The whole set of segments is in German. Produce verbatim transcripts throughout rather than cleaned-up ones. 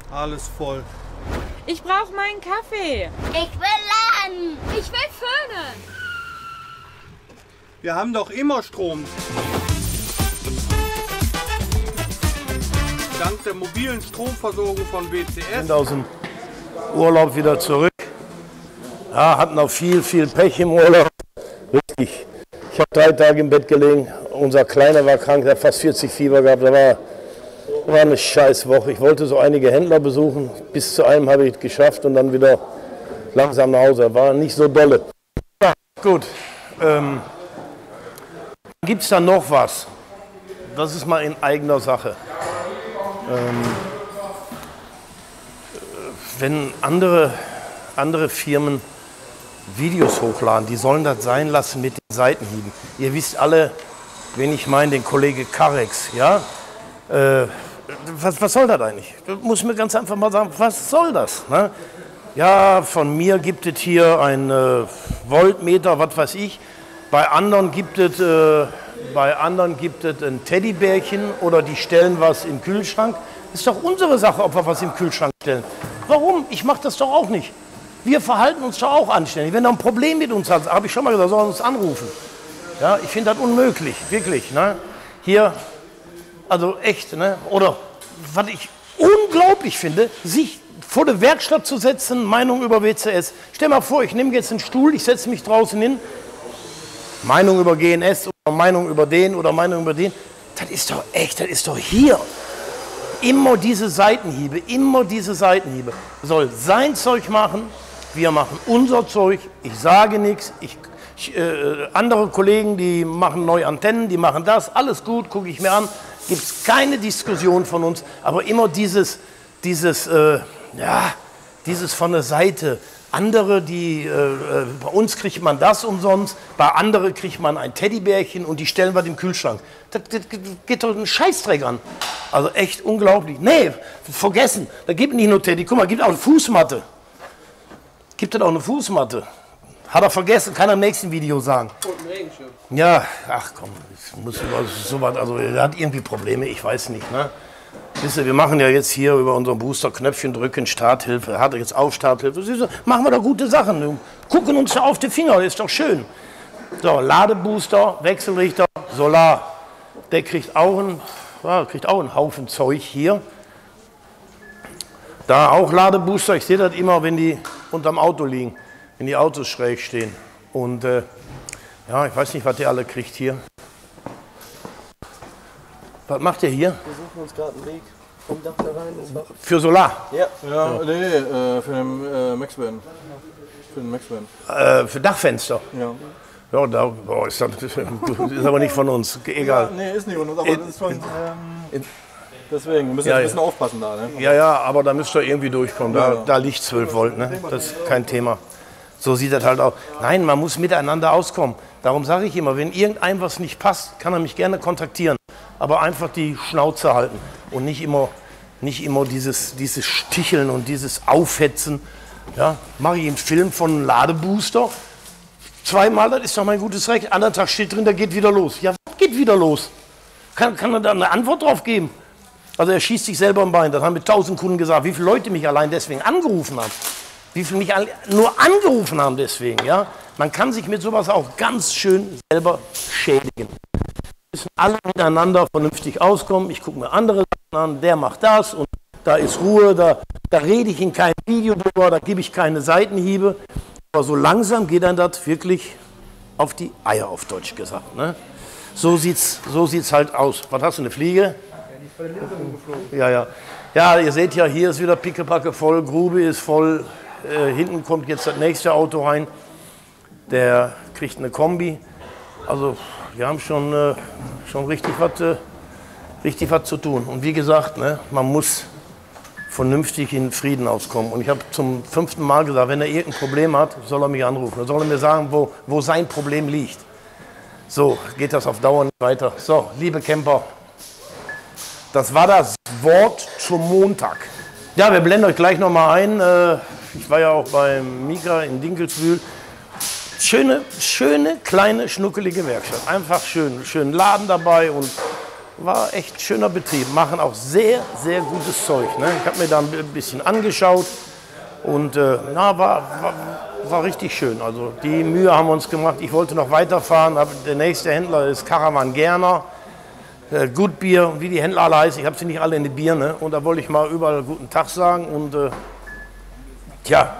Alles voll. Ich brauche meinen Kaffee. Ich will laden. Ich will föhnen. Wir haben doch immer Strom. Dank der mobilen Stromversorgung von W C S. Sind aus dem Urlaub wieder zurück. Ja, hatten auch viel, viel Pech im Urlaub. Richtig. Ich habe drei Tage im Bett gelegen. Unser Kleiner war krank, der hat fast vierzig Fieber gehabt. Da war, war eine scheiß Woche. Ich wollte so einige Händler besuchen. Bis zu einem habe ich es geschafft und dann wieder langsam nach Hause. War nicht so dolle. Ja, gut. Ähm, Gibt es da noch was? Das ist mal in eigener Sache. Ähm, wenn andere, andere Firmen Videos hochladen, die sollen das sein lassen mit den Seitenhieben. Ihr wisst alle, wen ich meine, den Kollege Karex, ja? Äh, was, was soll das eigentlich? Du musst mir ganz einfach mal sagen, was soll das? Ne? Ja, von mir gibt es hier ein äh, Voltmeter, was weiß ich. Bei anderen gibt es äh, bei anderen gibt es ein Teddybärchen oder die stellen was im Kühlschrank. Ist doch unsere Sache, ob wir was im Kühlschrank stellen. Warum? Ich mache das doch auch nicht. Wir verhalten uns doch auch anständig. Wenn er ein Problem mit uns hat, habe ich schon mal gesagt, soll er uns anrufen. Ja, ich finde das unmöglich, wirklich. Ne? Hier, also echt, ne? Oder was ich unglaublich finde, sich vor der Werkstatt zu setzen, Meinung über W C S. Stell mal vor, ich nehme jetzt einen Stuhl, ich setze mich draußen hin, Meinung über G N S oder Meinung über den oder Meinung über den. Das ist doch echt, das ist doch hier. Immer diese Seitenhiebe, immer diese Seitenhiebe. Soll sein Zeug machen, wir machen unser Zeug. Ich sage nichts. Ich, ich, äh, andere Kollegen, die machen neue Antennen, die machen das. Alles gut, gucke ich mir an. Gibt es keine Diskussion von uns. Aber immer dieses, dieses, äh, ja, dieses von der Seite. Andere, die, äh, bei uns kriegt man das umsonst, bei anderen kriegt man ein Teddybärchen und die stellen wir im Kühlschrank. Das, das geht doch einen Scheißdreck an. Also echt unglaublich. Nee, vergessen, da gibt es nicht nur Teddy. Guck mal, gibt auch eine Fußmatte. Gibt es auch eine Fußmatte. Hat er vergessen, kann er im nächsten Video sagen. Und ein Regenschirm. Ja, ach komm, ich muss sowas, also er hat irgendwie Probleme, ich weiß nicht, ne? Wisst ihr, wir machen ja jetzt hier über unseren Booster Knöpfchen drücken, Starthilfe, hat er jetzt auf Starthilfe. Siehst du, machen wir doch gute Sachen. Wir gucken uns da auf die Finger, das ist doch schön. So, Ladebooster, Wechselrichter, Solar. Der kriegt auch, einen, ja, kriegt auch einen Haufen Zeug hier. Da auch Ladebooster, ich sehe das immer, wenn die unterm Auto liegen, wenn die Autos schräg stehen. Und äh, ja, ich weiß nicht, was der alle kriegt hier. Was macht ihr hier? Wir suchen uns gerade einen Weg vom Dach da rein ins Dach. Für Solar? Ja, ja, ja. nee, äh, für den äh, Maxvan. Für den Maxvan. Äh, für Dachfenster? Ja. Ja, da boah, ist, das, ist aber nicht von uns, egal. Ja, nee, ist nicht von uns, aber das ist von... Ähm, deswegen, wir müssen ja, jetzt ein bisschen ja. aufpassen da. Ne? Ja, ja, aber da müsst ihr irgendwie durchkommen. Da, ja, ja. da liegt zwölf Volt, ne? Das ist kein Thema. So sieht das halt aus. Nein, man muss miteinander auskommen. Darum sage ich immer, wenn irgendeinem was nicht passt, kann er mich gerne kontaktieren. Aber einfach die Schnauze halten und nicht immer, nicht immer dieses, dieses Sticheln und dieses Aufhetzen. Ja, mache ich einen Film von einem Ladebooster. Zweimal, das ist doch mein gutes Recht. Anderen Tag steht drin, da geht wieder los. Ja, was geht wieder los? Kann, kann er da eine Antwort drauf geben? Also er schießt sich selber im Bein. Das haben mir tausend Kunden gesagt, wie viele Leute mich allein deswegen angerufen haben. Wie viele mich nur angerufen haben deswegen. Ja? Man kann sich mit sowas auch ganz schön selber schädigen. Wir müssen alle miteinander vernünftig auskommen. Ich gucke mir andere Sachen an, der macht das und da ist Ruhe, da, da rede ich in keinem Video drüber, da gebe ich keine Seitenhiebe. Aber so langsam geht dann das wirklich auf die Eier, auf Deutsch gesagt. Ne? So sieht's, so sieht's halt aus. Was hast du, eine Fliege? Ja, ja. Ja, ihr seht ja, hier ist wieder pickepacke voll, Grube ist voll. Äh, hinten kommt jetzt das nächste Auto rein. Der kriegt eine Kombi. Also wir haben schon, äh, schon richtig was äh, richtig was zu tun. Und wie gesagt, ne, man muss vernünftig in Frieden auskommen. Und ich habe zum fünften Mal gesagt, wenn er irgendein Problem hat, soll er mich anrufen. Dann soll er mir sagen, wo, wo sein Problem liegt. So geht das auf Dauer nicht weiter. So, liebe Camper, das war das Wort zum Montag. Ja, wir blenden euch gleich noch mal ein. Äh, ich war ja auch beim Mika in Dinkelsbühl. Schöne, schöne, kleine, schnuckelige Werkstatt. Einfach schön. Schönen Laden dabei und, war echt schöner Betrieb. Machen auch sehr, sehr gutes Zeug. Ne? Ich habe mir da ein bisschen angeschaut und äh, na, war, war, war richtig schön. Also die Mühe haben wir uns gemacht. Ich wollte noch weiterfahren. Aber der nächste Händler ist Caravan Gerner. Äh, Gut Bier, wie die Händler alle heißen. Ich habe sie nicht alle in die Birne. Und da wollte ich mal überall guten Tag sagen. Und äh, tja,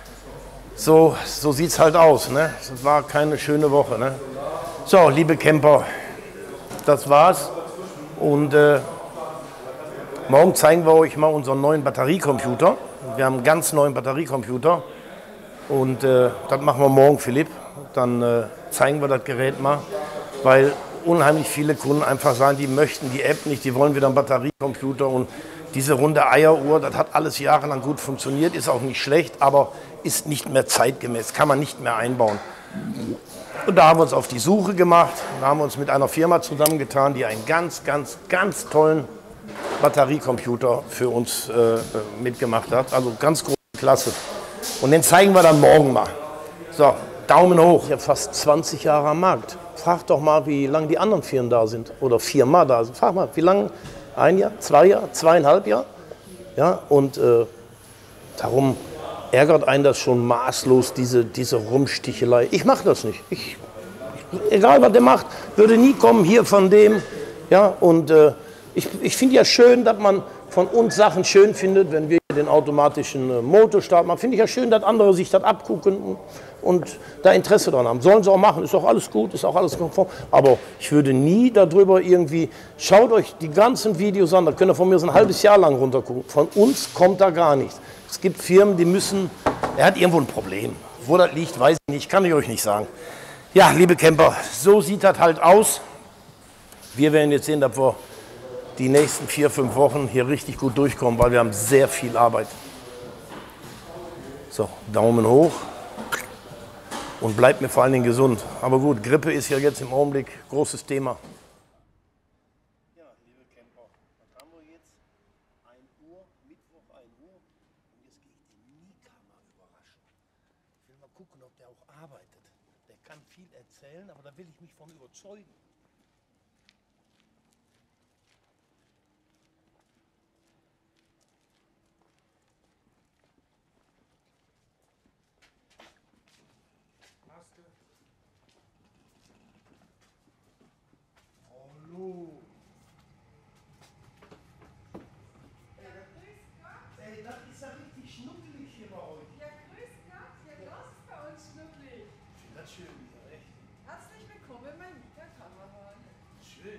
so, so sieht es halt aus. Ne? Es war keine schöne Woche. Ne? So, liebe Camper, das war's. Und äh, morgen zeigen wir euch mal unseren neuen Batteriecomputer. Wir haben einen ganz neuen Batteriecomputer. Und äh, das machen wir morgen, Philipp. Dann äh, zeigen wir das Gerät mal. Weil unheimlich viele Kunden einfach sagen, die möchten die App nicht, die wollen wieder einen Batteriecomputer. Und diese runde Eieruhr, das hat alles jahrelang gut funktioniert, ist auch nicht schlecht, aber ist nicht mehr zeitgemäß, kann man nicht mehr einbauen. Und da haben wir uns auf die Suche gemacht, da haben wir uns mit einer Firma zusammengetan, die einen ganz, ganz, ganz tollen Batteriecomputer für uns äh, mitgemacht hat. Also ganz große Klasse. Und den zeigen wir dann morgen mal. So, Daumen hoch. Ich habe fast zwanzig Jahre am Markt. Frag doch mal, wie lange die anderen Firmen da sind. Oder Firma da sind. Frag mal, wie lange? Ein Jahr, zwei Jahre, zweieinhalb Jahre? Ja, und äh, darum ärgert einen das schon maßlos, diese, diese Rumstichelei. Ich mache das nicht. Ich, ich, egal, was der macht, würde nie kommen hier von dem. Ja, und äh, ich, ich finde ja schön, dass man von uns Sachen schön findet, wenn wir den automatischen äh, Motorstart machen. Finde ich ja schön, dass andere sich das abgucken und, und da Interesse dran haben. Sollen sie auch machen, ist auch alles gut, ist auch alles konform. Aber ich würde nie darüber irgendwie, schaut euch die ganzen Videos an, da könnt ihr von mir so ein halbes Jahr lang runtergucken. Von uns kommt da gar nichts. Es gibt Firmen, die müssen, er hat irgendwo ein Problem. Wo das liegt, weiß ich nicht, kann ich euch nicht sagen. Ja, liebe Camper, so sieht das halt aus. Wir werden jetzt sehen, dass wir die nächsten vier, fünf Wochen hier richtig gut durchkommen, weil wir haben sehr viel Arbeit. So, Daumen hoch und bleibt mir vor allen Dingen gesund. Aber gut, Grippe ist ja jetzt im Augenblick großes Thema. Ja, liebe Camper, was haben wir jetzt? ein Uhr, Mittwoch ein Uhr und jetzt gehe ich den Mika mal überraschen. Ich will mal gucken, ob der auch arbeitet. Der kann viel erzählen, aber da will ich mich von überzeugen. Hallo. Ey, das ist ja richtig schnuckelig hier bei euch. Ja, grüß Gott, ja, das ist bei uns schnucklig. Ich finde das schön wieder, echt. Herzlich willkommen, mein lieber Kameramann. Schön.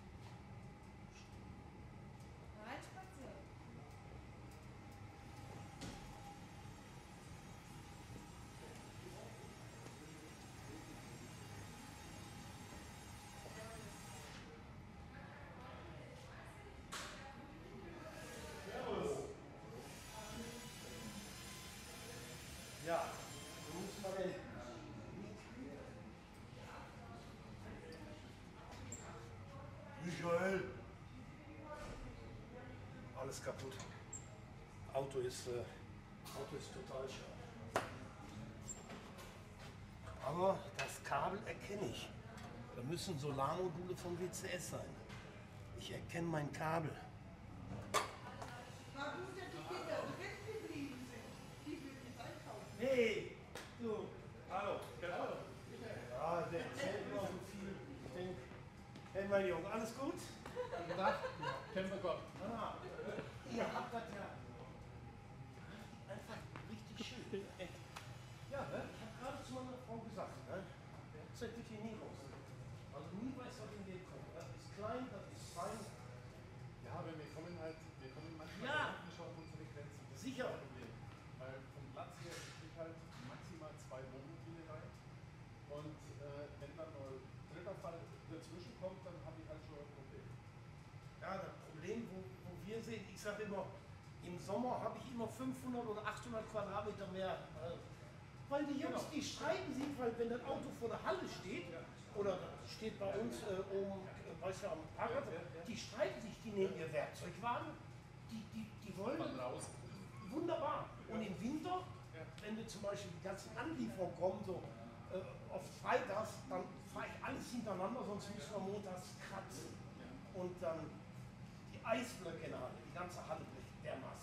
Rein spazieren. Ja, du musst mal den. Michael! Alles kaputt. Auto ist, äh, Auto ist total scharf. Aber das Kabel erkenne ich. Da müssen Solarmodule vom W C S sein. Ich erkenne mein Kabel. Warum denn die Kinder drin geblieben sind? Die will ich einkaufen. Hey! Du! Hallo! Hallo! Ja, der erzählt immer so viel. Ich denke, hey mein Junge, alles gut? Guten Tag. Kämpfer Gott. Ah, ihr habt das ja einfach richtig schön. Echt. Ja, ne? Ich habe gerade zu meiner Frau gesagt, ne? Seid bitte hier nie raus. Also nie weiß, was in den kommt. Das ist klein, das ist fein. Ja, aber wir kommen halt, wir kommen manchmal Ja. nicht auf unsere Grenzen. Das Sicher. ist das Problem. Weil vom Platz her kriegt halt maximal zwei Wohnmobile rein. Und äh, wenn dann nur ein dritter Fall dazwischen kommt, dann habe ich halt schon ein Problem. Ja, das Problem, wo, wo wir sehen, ich sage immer, im Sommer habe ich immer fünfhundert oder achthundert Quadratmeter mehr. Äh, weil die Jungs, die streiten sich, weil wenn das Auto vor der Halle steht, oder steht bei uns äh, oben, äh, weißt du, am Parkplatz, die streiten sich, die nehmen ihr Werkzeugwagen, die, die, die wollen Mal raus. wunderbar. Und im Winter, wenn wir zum Beispiel die ganzen Anlieferungen kommen, so äh, auf Freitags, dann fahre ich alles hintereinander, sonst müssen wir montags kratzen. und dann die Eisblöcke in der Halle, die ganze Halle bricht dermaßen